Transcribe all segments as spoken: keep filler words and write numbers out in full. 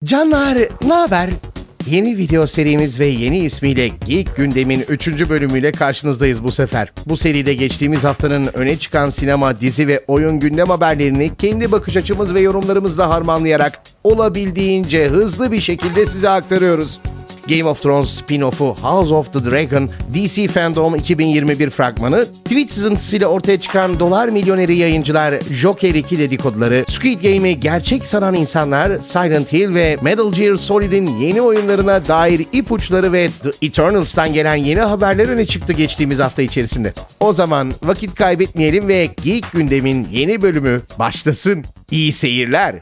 Canlar, ne haber? Yeni video serimiz ve yeni ismiyle Geek Gündem'in üçüncü bölümüyle karşınızdayız bu sefer. Bu seride geçtiğimiz haftanın öne çıkan sinema, dizi ve oyun gündem haberlerini kendi bakış açımız ve yorumlarımızla harmanlayarak olabildiğince hızlı bir şekilde size aktarıyoruz. Game of Thrones spin-off'u House of the Dragon, D C Fandom iki bin yirmi bir fragmanı, tweet sızıntısıyla ortaya çıkan dolar milyoneri yayıncılar, Joker iki dedikoduları, Squid Game'i gerçek sanan insanlar, Silent Hill ve Metal Gear Solid'in yeni oyunlarına dair ipuçları ve The Eternals'tan gelen yeni haberler öne çıktı geçtiğimiz hafta içerisinde. O zaman vakit kaybetmeyelim ve Geek Gündem'in yeni bölümü başlasın. İyi seyirler.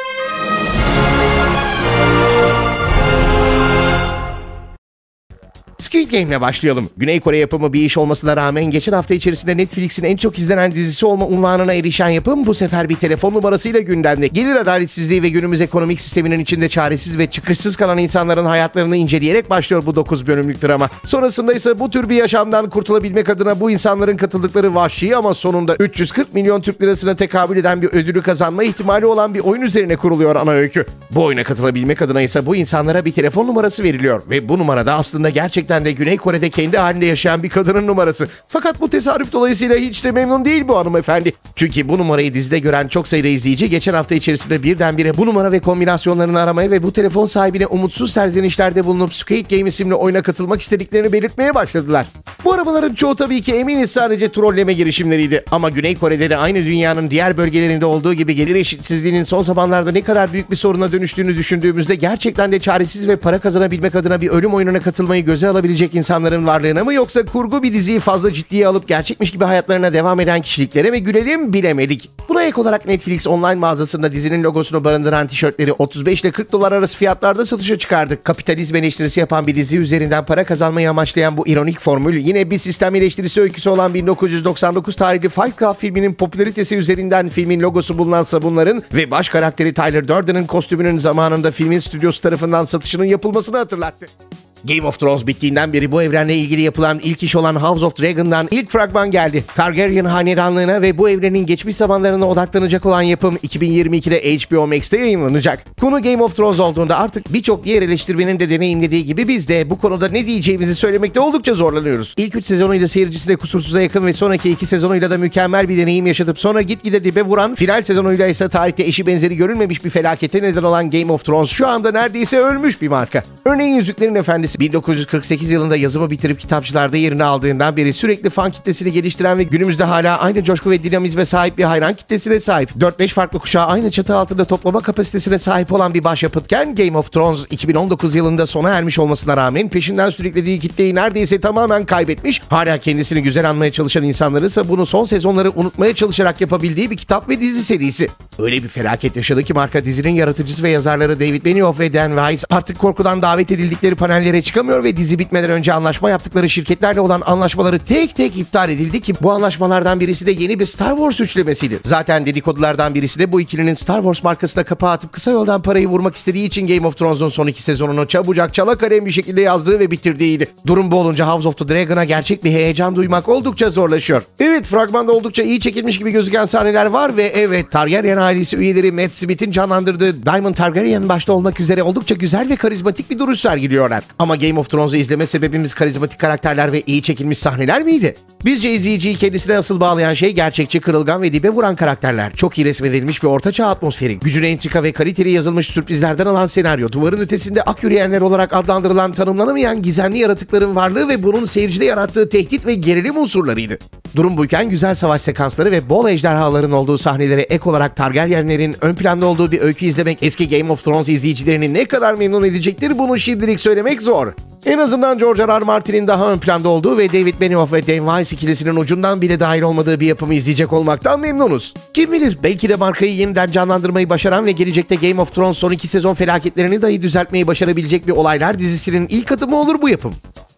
Squid Game'le başlayalım. Güney Kore yapımı bir iş olmasına rağmen geçen hafta içerisinde Netflix'in en çok izlenen dizisi olma unvanına erişen yapım bu sefer bir telefon numarasıyla gündemde. Gelir adaletsizliği ve günümüz ekonomik sisteminin içinde çaresiz ve çıkışsız kalan insanların hayatlarını inceleyerek başlıyor bu dokuz bölümlük drama. Sonrasında ise bu tür bir yaşamdan kurtulabilmek adına bu insanların katıldıkları vahşi ama sonunda üç yüz kırk milyon Türk lirasına tekabül eden bir ödülü kazanma ihtimali olan bir oyun üzerine kuruluyor ana öykü. Bu oyuna katılabilmek adına ise bu insanlara bir telefon numarası veriliyor ve bu numarada aslında gerçekten de Güney Kore'de kendi halinde yaşayan bir kadının numarası. Fakat bu tesadüf dolayısıyla hiç de memnun değil bu hanımefendi. Çünkü bu numarayı dizide gören çok sayıda izleyici geçen hafta içerisinde birdenbire bu numara ve kombinasyonlarını aramaya ve bu telefon sahibine umutsuz serzenişlerde bulunup Squid Game isimli oyuna katılmak istediklerini belirtmeye başladılar. Bu arabaların çoğu tabii ki eminiz sadece trolleme girişimleriydi. Ama Güney Kore'de de aynı dünyanın diğer bölgelerinde olduğu gibi gelir eşitsizliğinin son zamanlarda ne kadar büyük bir soruna dönüştüğünü düşündüğümüzde gerçekten de çaresiz ve para kazanabilmek adına bir ölüm oyununa katılmayı göze alabilecek insanların varlığına mı, yoksa kurgu bir diziyi fazla ciddiye alıp gerçekmiş gibi hayatlarına devam eden kişiliklere mi gülelim bilemedik. Buna ek olarak Netflix online mağazasında dizinin logosunu barındıran tişörtleri otuz beş ile kırk dolar arası fiyatlarda satışa çıkardı. Kapitalizm eleştirisi yapan bir dizi üzerinden para kazanmayı amaçlayan bu ironik formül yine bir sistem eleştirisi öyküsü olan bin dokuz yüz doksan dokuz tarihli Fight Club filminin popülaritesi üzerinden filmin logosu bulunan sabunların ve baş karakteri Tyler Durden'ın kostümünün zamanında filmin stüdyosu tarafından satışının yapılmasını hatırlattı. Game of Thrones bittiğinden beri bu evrenle ilgili yapılan ilk iş olan House of Dragon'dan ilk fragman geldi. Targaryen hanedanlığına ve bu evrenin geçmiş zamanlarına odaklanacak olan yapım iki bin yirmi ikide H B O Max'te yayınlanacak. Konu Game of Thrones olduğunda artık birçok diğer eleştirmenin de deneyimlediği gibi biz de bu konuda ne diyeceğimizi söylemekte oldukça zorlanıyoruz. İlk üç sezonuyla seyircisine kusursuza yakın ve sonraki iki sezonuyla da mükemmel bir deneyim yaşatıp sonra gitgide dibe vuran, final sezonuyla ise tarihte eşi benzeri görülmemiş bir felakete neden olan Game of Thrones şu anda neredeyse ölmüş bir marka. Örneğin Yüzüklerin Efendisi bin dokuz yüz kırk sekiz yılında yazımı bitirip kitapçılarda yerini aldığından beri sürekli fan kitlesini geliştiren ve günümüzde hala aynı coşku ve dinamizme sahip bir hayran kitlesine sahip. dört beş farklı kuşağı aynı çatı altında toplama kapasitesine sahip olan bir başyapıtken Game of Thrones iki bin on dokuz yılında sona ermiş olmasına rağmen peşinden sürüklediği kitleyi neredeyse tamamen kaybetmiş, hala kendisini güzel anmaya çalışan insanların ise bunu son sezonları unutmaya çalışarak yapabildiği bir kitap ve dizi serisi. Öyle bir felaket yaşadı ki marka dizinin yaratıcısı ve yazarları David Benioff ve Dan Weiss artık korkudan davet edildikleri panellere çıkamıyor ve dizi bitmeden önce anlaşma yaptıkları şirketlerle olan anlaşmaları tek tek iptal edildi ki bu anlaşmalardan birisi de yeni bir Star Wars üçlemesiydi. Zaten dedikodulardan birisi de bu ikilinin Star Wars markasına kapağı atıp kısa yoldan parayı vurmak istediği için Game of Thrones'un son iki sezonunu çabucak çala kalem bir şekilde yazdığı ve bitirdiğiydi. Durum bu olunca House of the Dragon'a gerçek bir heyecan duymak oldukça zorlaşıyor. Evet, fragmanda oldukça iyi çekilmiş gibi gözüken sahneler var ve evet, Targaryen ailesi üyeleri Matt Smith'in canlandırdığı Daemon Targaryen başta olmak üzere oldukça güzel ve karizmatik bir duruş sergiliyorlar. Ama Game of Thrones'u izleme sebebimiz karizmatik karakterler ve iyi çekilmiş sahneler miydi? Bizce izleyiciyi kendisine asıl bağlayan şey gerçekçi, kırılgan ve dibe vuran karakterler. Çok iyi resmedilmiş bir ortaçağ atmosferi, gücüne entrika ve kaliteli yazılmış sürprizlerden alan senaryo, duvarın ötesinde ak yürüyenler olarak adlandırılan tanımlanamayan gizemli yaratıkların varlığı ve bunun seyircide yarattığı tehdit ve gerilim unsurlarıydı. Durum buyken güzel savaş sekansları ve bol ejderhaların olduğu sahnelere ek olarak Targaryenlerin ön planda olduğu bir öykü izlemek eski Game of Thrones izleyicilerini ne kadar memnun edecektir bunu şimdilik söylemek zor. En azından George R. R. Martin'in daha ön planda olduğu ve David Benioff ve Dan Weiss ikilisinin ucundan bile dahil olmadığı bir yapımı izleyecek olmaktan memnunuz. Kim bilir, belki de markayı yeniden canlandırmayı başaran ve gelecekte Game of Thrones son iki sezon felaketlerini dahi düzeltmeyi başarabilecek bir olaylar dizisinin ilk adımı olur bu yapım.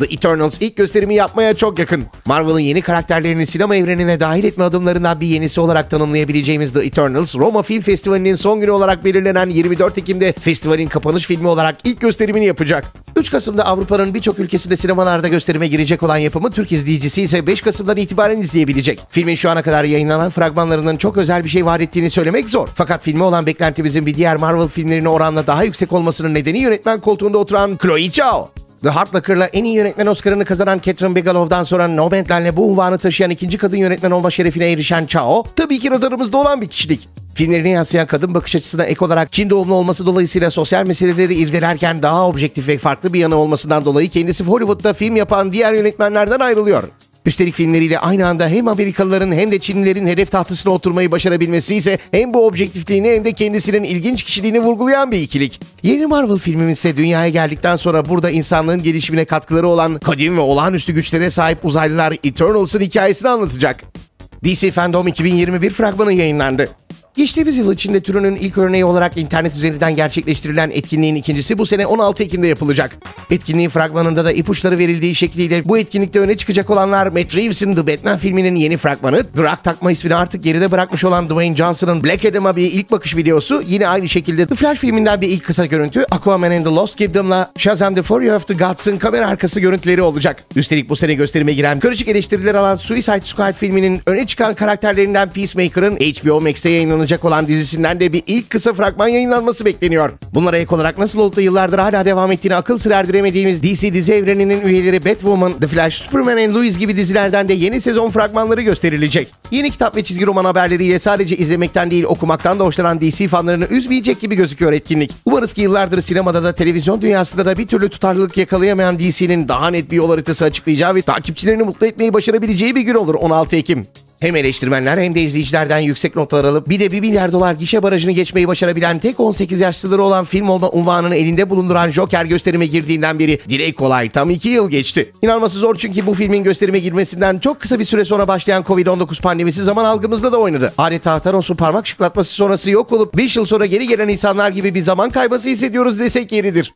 The Eternals ilk gösterimi yapmaya çok yakın. Marvel'ın yeni karakterlerini sinema evrenine dahil etme adımlarından bir yenisi olarak tanımlayabileceğimiz The Eternals, Roma Film Festivali'nin son günü olarak belirlenen yirmi dört Ekim'de festivalin kapanış filmi olarak ilk gösterimini yapacak. üç Kasım'da Avrupa'nın birçok ülkesinde sinemalarda gösterime girecek olan yapımı Türk izleyicisi ise beş Kasım'dan itibaren izleyebilecek. Filmin şu ana kadar yayınlanan fragmanlarının çok özel bir şey vaat ettiğini söylemek zor. Fakat filme olan beklentimizin bir diğer Marvel filmlerine oranla daha yüksek olmasının nedeni yönetmen koltuğunda oturan Chloe Zhao. The Hurt Locker'la en iyi yönetmen Oscar'ını kazanan Catherine Bigelow'dan sonra Nomadland'le bu unvanı taşıyan ikinci kadın yönetmen olma şerefine erişen Zhao, tabii ki radarımızda olan bir kişilik. Filmlerine yansıyan kadın bakış açısına ek olarak Çin doğumlu olması dolayısıyla sosyal meseleleri irdelerken daha objektif ve farklı bir yanı olmasından dolayı kendisi Hollywood'da film yapan diğer yönetmenlerden ayrılıyor. Üstelik filmleriyle aynı anda hem Amerikalıların hem de Çinlilerin hedef tahtasına oturmayı başarabilmesi ise hem bu objektifliğini hem de kendisinin ilginç kişiliğini vurgulayan bir ikilik. Yeni Marvel filmimiz ise dünyaya geldikten sonra burada insanlığın gelişimine katkıları olan kadim ve olağanüstü güçlere sahip uzaylılar Eternals'ın hikayesini anlatacak. D C Fandom iki bin yirmi bir fragmanı yayınlandı. Geçtiğimiz yıl içinde türünün ilk örneği olarak internet üzerinden gerçekleştirilen etkinliğin ikincisi bu sene on altı Ekim'de yapılacak. Etkinliğin fragmanında da ipuçları verildiği şekliyle bu etkinlikte öne çıkacak olanlar Matt Reeves'in The Batman filminin yeni fragmanı, Drak takma ismini artık geride bırakmış olan Dwayne Johnson'ın Black Adam'a bir ilk bakış videosu, yine aynı şekilde The Flash filminden bir ilk kısa görüntü, Aquaman and the Lost Kingdom'la Shazam The Fury of the Gods'ın kamera arkası görüntüleri olacak. Üstelik bu sene gösterime giren, karışık eleştiriler alan Suicide Squad filminin öne çıkan karakterlerinden Peacemaker'ın H B O Max'te yayınlanacak olan dizisinden de bir ilk kısa fragman yayınlanması bekleniyor. Bunlara ek olarak nasıl olup da yıllardır hala devam ettiğini akıl sır erdiremediğimiz D C dizi evreninin üyeleri Batwoman, The Flash, Superman and Lois gibi dizilerden de yeni sezon fragmanları gösterilecek. Yeni kitap ve çizgi roman haberleriyle sadece izlemekten değil okumaktan da hoşlanan D C fanlarını üzmeyecek gibi gözüküyor etkinlik. Umarız ki yıllardır sinemada da televizyon dünyasında da bir türlü tutarlılık yakalayamayan D C'nin daha net bir yol haritası açıklayacağı ve takipçilerini mutlu etmeyi başarabileceği bir gün olur on altı Ekim. Hem eleştirmenler hem de izleyicilerden yüksek notlar alıp bir de bir milyar dolar gişe barajını geçmeyi başarabilen tek on sekiz yaş sınırı olan film olma unvanını elinde bulunduran Joker gösterime girdiğinden beri dile kolay tam iki yıl geçti. İnanması zor çünkü bu filmin gösterime girmesinden çok kısa bir süre sonra başlayan Covid on dokuz pandemisi zaman algımızda da oynadı. Adeta Thanos'un parmak şıklatması sonrası yok olup beş yıl sonra geri gelen insanlar gibi bir zaman kaybası hissediyoruz desek yeridir.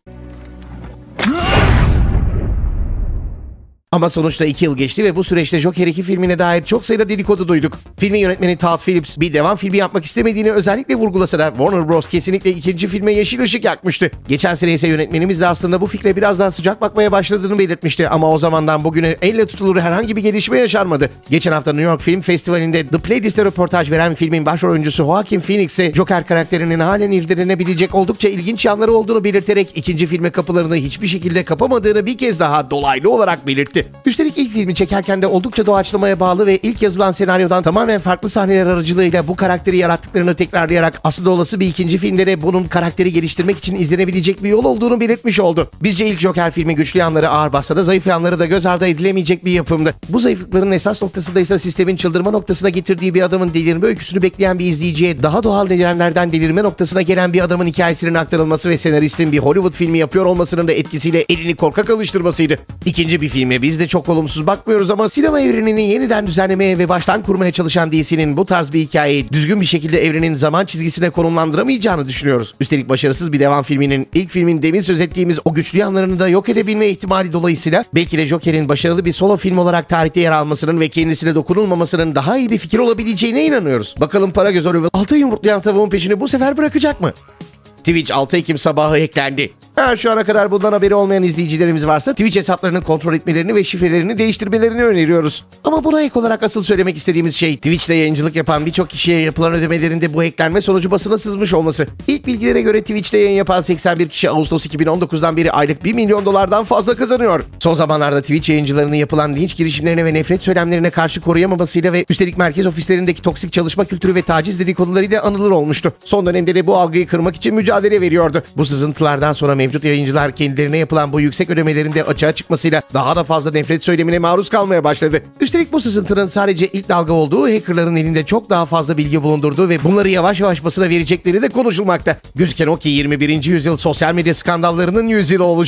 Ama sonuçta iki yıl geçti ve bu süreçte Joker iki filmine dair çok sayıda dedikodu duyduk. Filmin yönetmeni Todd Phillips bir devam filmi yapmak istemediğini özellikle vurgulasa da Warner Bros. Kesinlikle ikinci filme yeşil ışık yakmıştı. Geçen sene ise yönetmenimiz de aslında bu fikre biraz daha sıcak bakmaya başladığını belirtmişti ama o zamandan bugüne elle tutulur herhangi bir gelişme yaşanmadı. Geçen hafta New York Film Festivali'nde The Playlist'e röportaj veren filmin başrol oyuncusu Joaquin Phoenix ise Joker karakterinin halen irdelenebilecek oldukça ilginç yanları olduğunu belirterek ikinci filme kapılarını hiçbir şekilde kapamadığını bir kez daha dolaylı olarak belirtti. Üstelik ilk filmi çekerken de oldukça doğaçlamaya bağlı ve ilk yazılan senaryodan tamamen farklı sahneler aracılığıyla bu karakteri yarattıklarını tekrarlayarak aslında olası bir ikinci filmde de bunun karakteri geliştirmek için izlenebilecek bir yol olduğunu belirtmiş oldu. Bizce ilk Joker filmi güçlü yanları ağır bassa da zayıf yanları da göz ardı edilemeyecek bir yapımdı. Bu zayıflıkların esas noktasında ise sistemin çıldırma noktasına getirdiği bir adamın delirme öyküsünü bekleyen bir izleyiciye daha doğal nedenlerden delirme noktasına gelen bir adamın hikayesinin aktarılması ve senaristin bir Hollywood filmi yapıyor olmasının da etkisiyle elini korkak alıştırmasıydı. İkinci bir filme biz de çok olumsuz bakmıyoruz ama sinema evrenini yeniden düzenlemeye ve baştan kurmaya çalışan D C'nin bu tarz bir hikayeyi düzgün bir şekilde evrenin zaman çizgisine konumlandıramayacağını düşünüyoruz. Üstelik başarısız bir devam filminin ilk filmin demin söz ettiğimiz o güçlü yanlarını da yok edebilme ihtimali dolayısıyla belki de Joker'in başarılı bir solo film olarak tarihte yer almasının ve kendisine dokunulmamasının daha iyi bir fikir olabileceğine inanıyoruz. Bakalım Paragöz Oliver altı yumurtlayan tavuğun peşini bu sefer bırakacak mı? Twitch altı Ekim sabahı eklendi. Ha, şu ana kadar bundan haberi olmayan izleyicilerimiz varsa Twitch hesaplarını kontrol etmelerini ve şifrelerini değiştirmelerini öneriyoruz. Ama buna ek olarak asıl söylemek istediğimiz şey Twitch'te yayıncılık yapan birçok kişiye yapılan ödemelerinde bu eklenme sonucu basına sızmış olması. İlk bilgilere göre Twitch'te yayın yapan seksen bir kişi Ağustos iki bin on dokuzdan beri aylık bir milyon dolardan fazla kazanıyor. Son zamanlarda Twitch yayıncılarının yapılan linç girişimlerine ve nefret söylemlerine karşı koruyamamasıyla ve üstelik merkez ofislerindeki toksik çalışma kültürü ve taciz dedikodularıyla anılır olmuştu. Son dönemde de bu algıyı kırmak için mücadele veriyordu. Bu sızıntılardan sonra mevcut yayıncılar kendilerine yapılan bu yüksek ödemelerin de açığa çıkmasıyla daha da fazla nefret söylemine maruz kalmaya başladı. Üstelik bu sızıntının sadece ilk dalga olduğu, hackerların elinde çok daha fazla bilgi bulundurduğu ve bunları yavaş yavaş basına verecekleri de konuşulmakta. Gözüken o ki yirmi birinci yüzyıl sosyal medya skandallarının yüzyılı olacak.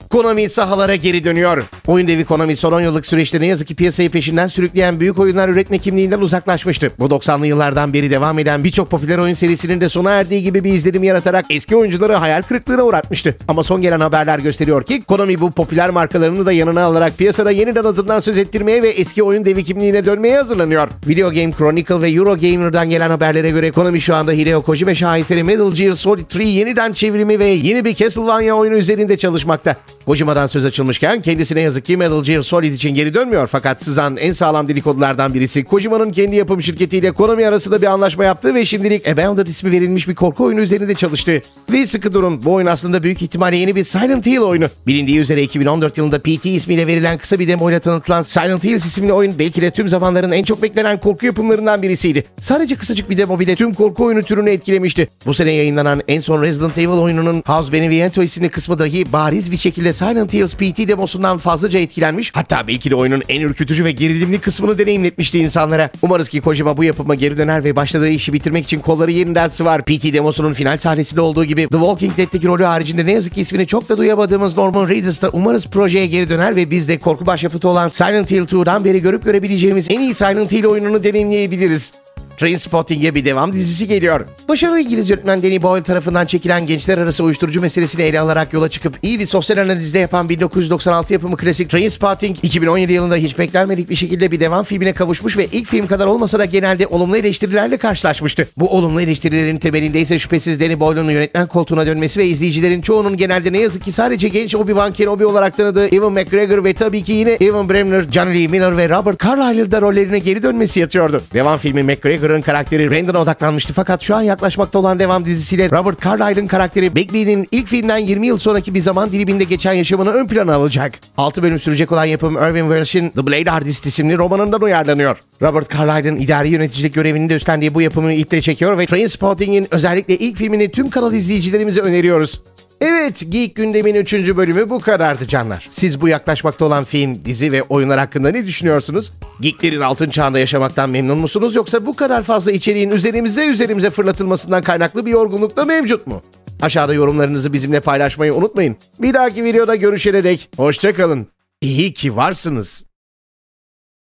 Konami sahalara geri dönüyor. Oyun devi Konami son on yıllık süreçte ne yazık ki piyasayı peşinden sürükleyen büyük oyunlar üretme kimliğinden uzaklaşmıştı. Bu doksanlı yıllardan beri devam eden birçok popüler oyun serisinin de sona erdiği gibi bir izlenim yaratarak eski oyuncuları hayal kırıklığına uğratmıştı. Ama son gelen haberler gösteriyor ki Konami bu popüler markalarını da yanına alarak piyasada yeniden adından söz ettirmeye ve eski oyun devi kimliğine dönmeye hazırlanıyor. Video Game Chronicle ve Eurogamer'dan gelen haberlere göre Konami şu anda Hideo Kojima şaheseri Metal Gear Solid üç yeniden çevrimi ve yeni bir Castlevania oyunu üzerinde çalışmakta. Kojima'dan söz açılmışken kendisine yazık ki Metal Gear Solid için geri dönmüyor, fakat sızan en sağlam dedikodulardan birisi Kojima'nın kendi yapım şirketiyle Konami arasında bir anlaşma yaptığı ve şimdilik Abandoned ismi verilmiş bir korku oyunu üzerinde çalıştı. Ve sıkı durun, bu oyun aslında büyük ihtimalle yeni bir Silent Hill oyunu. Bilindiği üzere iki bin on dört yılında P T ismiyle verilen kısa bir demo ile tanıtılan Silent Hills isimli oyun belki de tüm zamanların en çok beklenen korku yapımlarından birisiydi. Sadece kısacık bir demo bile tüm korku oyunu türünü etkilemişti. Bu sene yayınlanan en son Resident Evil oyununun House Beneviento isimli kısmı dahi bariz bir şekilde Silent Hills P T demosundan fazlaca etkilenmiş, hatta belki de oyunun en ürkütücü ve gerilimli kısmını deneyimletmişti insanlara. Umarız ki Kojima bu yapıma geri döner ve başladığı işi bitirmek için kolları yeniden sıvar. P T demosunun final sahnesinde olduğu gibi The Walking Dead'teki rolü haricinde ne yazık ki ismini çok da duyamadığımız Norman Reedus da umarız projeye geri döner ve biz de korku başyapıtı olan Silent Hill iki'den beri görüp görebileceğimiz en iyi Silent Hill oyununu deneyimleyebiliriz. Trainspotting'e bir devam dizisi geliyor. Başarılı İngiliz yönetmen Danny Boyle tarafından çekilen gençler arası uyuşturucu meselesini ele alarak yola çıkıp iyi bir sosyal analizde yapan bin dokuz yüz doksan altı yapımı klasik Trainspotting, iki bin on yedi yılında hiç beklenmedik bir şekilde bir devam filmine kavuşmuş ve ilk film kadar olmasa da genelde olumlu eleştirilerle karşılaşmıştı. Bu olumlu eleştirilerin temelinde ise şüphesiz Danny Boyle'un yönetmen koltuğuna dönmesi ve izleyicilerin çoğunun genelde ne yazık ki sadece genç Obi-Wan Kenobi olarak tanıdığı Ewan McGregor ve tabii ki yine Ewan Bremner, John Lee Miller ve Robert Carlyle'da rollerine geri dönmesi yatıyordu. Devam filmi McGregor karakteri Brandon'a odaklanmıştı, fakat şu an yaklaşmakta olan devam dizisiyle Robert Carlyle'ın karakteri Bagby'nin ilk filmden yirmi yıl sonraki bir zaman diliminde geçen yaşamını ön plana alacak. altı bölüm sürecek olan yapım Irving Welsh'in The Blade Artist isimli romanından uyarlanıyor. Robert Carlyle'ın idari yöneticilik görevini de üstlendiği bu yapımını iple çekiyor ve Trainspotting'in özellikle ilk filmini tüm kanal izleyicilerimize öneriyoruz. Evet, Geek Gündem'in üçüncü bölümü bu kadardı canlar. Siz bu yaklaşmakta olan film, dizi ve oyunlar hakkında ne düşünüyorsunuz? Geeklerin altın çağında yaşamaktan memnun musunuz, yoksa bu kadar fazla içeriğin üzerimize üzerimize fırlatılmasından kaynaklı bir yorgunluk da mevcut mu? Aşağıda yorumlarınızı bizimle paylaşmayı unutmayın. Bir dahaki videoda görüşene dek hoşça kalın. İyi ki varsınız.